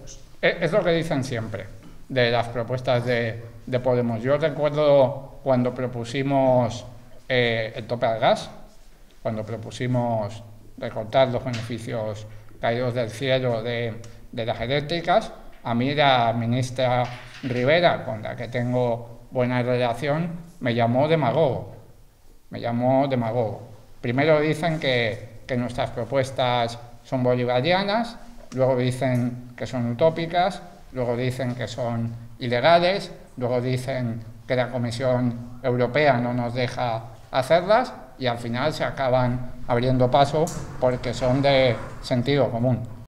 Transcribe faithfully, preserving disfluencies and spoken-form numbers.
impuestos. Es lo que dicen siempre de las propuestas de, de Podemos. Yo recuerdo cuando propusimos eh, el tope al gas, cuando propusimos recortar los beneficios caídos del cielo de, de las eléctricas, a mí la ministra Rivera, con la que tengo buena relación, me llamó demagogo. Me llamó demagogo. Primero dicen que, que nuestras propuestas son bolivarianas, luego dicen que son utópicas, luego dicen que son ilegales, luego dicen que la Comisión Europea no nos deja hacerlas y al final se acaban abriendo paso porque son de sentido común.